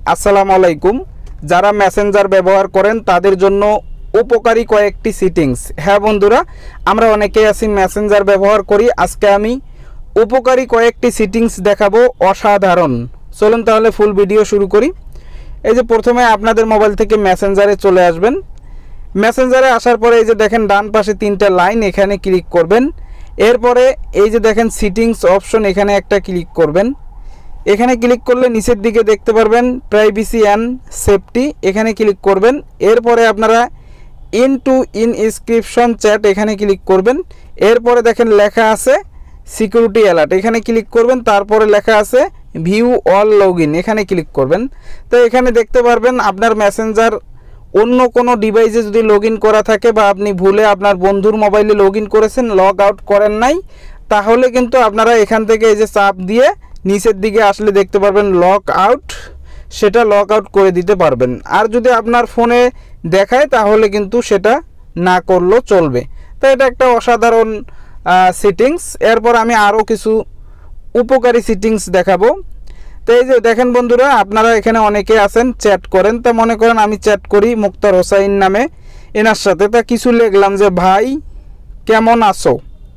আসসালামু আলাইকুম। যারা মেসেঞ্জার ব্যবহার করেন তাদের জন্য উপকারী কয়েকটি সেটিংস। হ্যাঁ বন্ধুরা, আমরা অনেকেই আছি মেসেঞ্জার ব্যবহার করি। আজকে আমি উপকারী কয়েকটি সেটিংস দেখাবো, অসাধারণ। চলুন তাহলে ফুল ভিডিও শুরু করি। এই যে প্রথমে আপনাদের মোবাইল থেকে মেসেঞ্জারে চলে আসবেন। মেসেঞ্জারে আসার পরে এই যে দেখেন ডান পাশে তিনটা লাইন, এখানে ক্লিক করবেন। এরপরে এই যে দেখেন সেটিংস অপশন, এখানে একটা ক্লিক করবেন। এখানে ক্লিক করলে নিচের দিকে দেখতে পারবেন প্রাইভেসি অ্যান্ড সেফটি, এখানে ক্লিক করবেন। এরপরে আপনারা ইনস্ক্রিপশন চ্যাট, এখানে ক্লিক করবেন। এরপরে দেখেন লেখা আছে সিকিউরিটি অ্যালার্ট, এখানে ক্লিক করবেন। তারপরে লেখা আছে ভিউ অল লগইন, এখানে ক্লিক করবেন। তো এখানে দেখতে পারবেন আপনার মেসেঞ্জার অন্য কোনো ডিভাইসে যদি লগ ইন করা থাকে বা আপনি ভুলে আপনার বন্ধুর মোবাইলে লগ ইন করেছেন, লগ আউট করেন নাই, তাহলে কিন্তু আপনারা এখান থেকে এই যে চাপ দিয়ে নিচের দিকে আসলে দেখতে পারবেন লগ আউট, সেটা লগ আউট করে দিতে পারবেন। আর যদি আপনার ফোনে দেখায় তাহলে কিন্তু সেটা না করলেও চলবে। তো এটা একটা অসাধারণ সেটিংস। এরপর আমি আরও কিছু উপকারী সেটিংস দেখাবো। তো এই যে দেখেন বন্ধুরা, আপনারা এখানে অনেকে আছেন চ্যাট করেন। তা মনে করেন আমি চ্যাট করি মুক্তার হোসাইন নামে, এনার সাথে। তা কিছু লিখলাম যে ভাই কেমন আছো,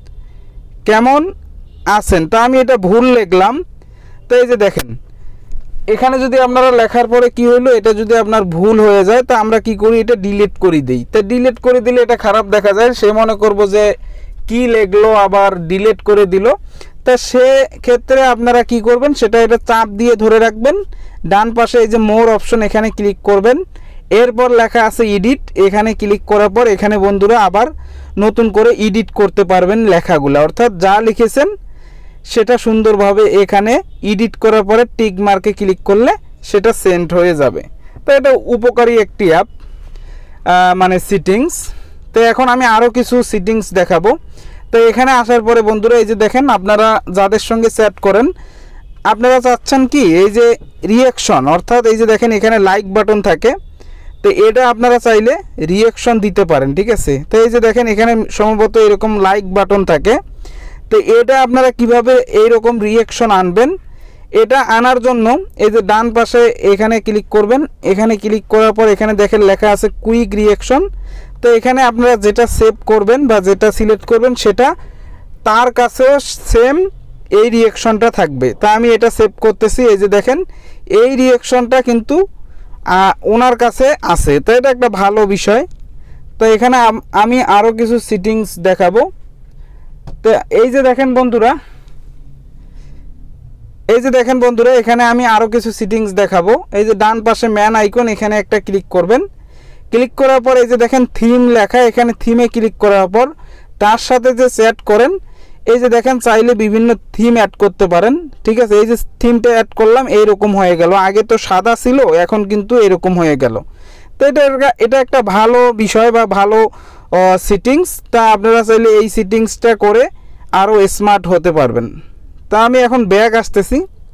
কেমন আছেন। তা আমি এটা ভুল লিখলাম। তো এই যে দেখেন এখানে যদি আপনারা লেখার পরে কি হইলো, এটা যদি আপনার ভুল হয়ে যায় তা আমরা কি করি, এটা ডিলিট করে দিই। তা ডিলিট করে দিলে এটা খারাপ দেখা যায়, সে মনে করবো যে কি লিখলো আবার ডিলিট করে দিল। তা সে ক্ষেত্রে আপনারা কি করবেন, সেটা এটা চাপ দিয়ে ধরে রাখবেন। ডান পাশে এই যে মোর অপশন, এখানে ক্লিক করবেন। এরপর লেখা আছে এডিট, এখানে ক্লিক করার পর এখানে বন্ধুরা আবার নতুন করে এডিট করতে পারবেন লেখাগুলো, অর্থাৎ যা লিখেছেন সেটা সুন্দরভাবে এখানে এডিট করার পরে টিক মার্কে ক্লিক করলে সেটা সেন্ড হয়ে যাবে। তো এটা উপকারী একটি অ্যাপ, মানে সেটিংস। তো এখন আমি আরও কিছু সেটিংস দেখাবো। তো এখানে আসার পরে বন্ধুরা এই যে দেখেন আপনারা যাদের সঙ্গে চ্যাট করেন, আপনারা চাচ্ছেন কি এই যে রিঅ্যাকশন, অর্থাৎ এই যে দেখেন এখানে লাইক বাটন থাকে। তো এটা আপনারা চাইলে রিঅ্যাকশন দিতে পারেন, ঠিক আছে। তো এই যে দেখেন এখানে সম্ভবত এরকম লাইক বাটন থাকে। তো এটা আপনারা কিভাবে এইরকম রিঅ্যাকশন আনবেন, এটা আনার জন্য এই যে ডান পাশে এখানে ক্লিক করবেন। এখানে ক্লিক করার পর এখানে দেখেন লেখা আছে কুইক রিঅ্যাকশন। তো এখানে আপনারা যেটা সেভ করবেন বা যেটা সিলেক্ট করবেন সেটা তার কাছেও সেম এই রিঅ্যাকশনটা থাকবে। তা আমি এটা সেভ করতেছি। এই যে দেখেন এই রিঅ্যাকশনটা কিন্তু ওনার কাছে আছে। তো এটা একটা ভালো বিষয়। তো এখানে আমি আরও কিছু সেটিংস দেখাবো। তো এই যে দেখেন বন্ধুরা, এখানে আমি আরও কিছু সেটিংস দেখাবো। এই যে ডান পাশে ম্যান আইকন, এখানে একটা ক্লিক করবেন। ক্লিক করার পর এই যে দেখেন থিম লেখা, এখানে থিমে ক্লিক করার পর তার সাথে যে চ্যাট করেন, এই যে দেখেন চাইলে বিভিন্ন থিম অ্যাড করতে পারেন, ঠিক আছে। এই যে থিমটা অ্যাড করলাম, এইরকম হয়ে গেল। আগে তো সাদা ছিল, এখন কিন্তু এরকম হয়ে গেল। তো এটা একটা ভালো বিষয় বা ভালো সেটিংস। তা আপনারা চাইলে এই সেটিংসটা করে আরও স্মার্ট হতে পারবেন। তা আমি এখন ব্যাক আসতেছি।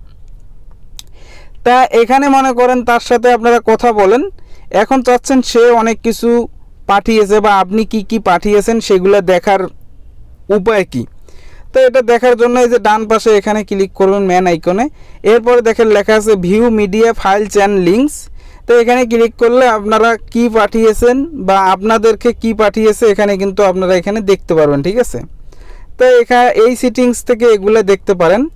তা এখানে মনে করেন তার সাথে আপনারা কথা বলেন, এখন চাচ্ছেন সে অনেক কিছু পাঠিয়েছে বা আপনি কি কি পাঠিয়েছেন সেগুলো দেখার উপায় কি। তো এটা দেখার জন্য এই যে ডান পাশে এখানে ক্লিক করবেন ম্যান আইকনে। এরপরে দেখেন লেখা আছে view media files and links. তো এখানে ক্লিক করলে আপনারা কি পাঠিয়েছেন বা আপনাদেরকে কি পাঠিয়েছে এখানে কিন্তু আপনারা এখানে দেখতে পারবেন, ঠিক আছে। তো এখানে এই সেটিংস থেকে এগুলো দেখতে পারেন।